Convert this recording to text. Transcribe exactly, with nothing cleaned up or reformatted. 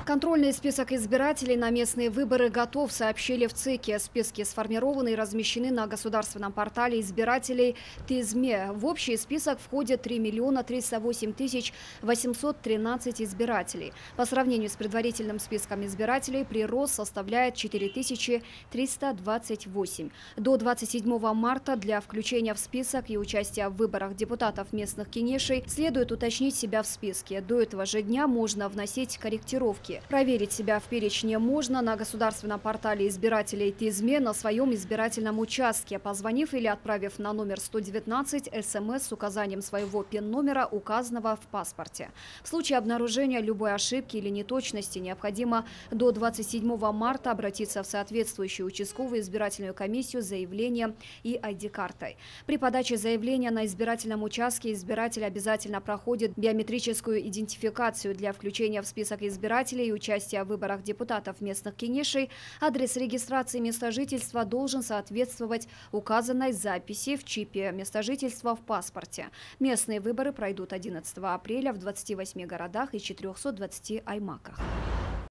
Контрольный список избирателей на местные выборы готов, сообщили в ЦИКе. Списки сформированы и размещены на государственном портале избирателей ТИЗМЕ. В общий список входят три миллиона триста восемь тысяч восемьсот тринадцать избирателей. По сравнению с предварительным списком избирателей, прирост составляет четыре тысячи триста двадцать восемь. До двадцать седьмого марта для включения в список и участия в выборах депутатов местных кенешей следует уточнить себя в списке. До этого же дня можно вносить корректировки. Проверить себя в перечне можно на государственном портале избирателей ТИЗМЕ на своем избирательном участке, позвонив или отправив на номер сто девятнадцать СМС с указанием своего ПИН-номера, указанного в паспорте. В случае обнаружения любой ошибки или неточности необходимо до двадцать седьмого марта обратиться в соответствующую участковую избирательную комиссию с заявлением и ай ди-картой. При подаче заявления на избирательном участке избиратель обязательно проходит биометрическую идентификацию для включения в список избирателей и участия в выборах депутатов местных кенешей. Адрес регистрации места жительства должен соответствовать указанной записи в чипе места жительства в паспорте. Местные выборы пройдут одиннадцатого апреля в двадцати восьми городах и четырёхстах двадцати аймаках.